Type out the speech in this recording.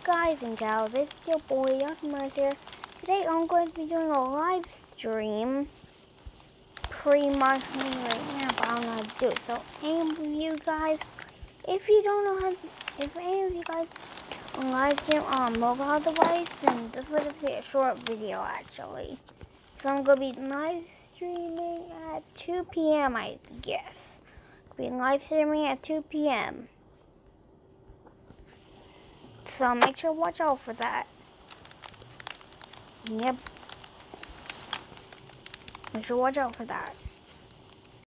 guys and gals, it's your boy Optimus here. Today I'm going to be doing a live stream pretty much right now, but I don't know how to do it. So any of you guys, if you don't know how to, if any of you guys on live stream on a mobile device, then this will just be a short video actually. So I'm going to be live streaming at 2 p.m. I guess. Be live streaming at 2 p.m. So make sure to watch out for that. Yep. Make sure to watch out for that.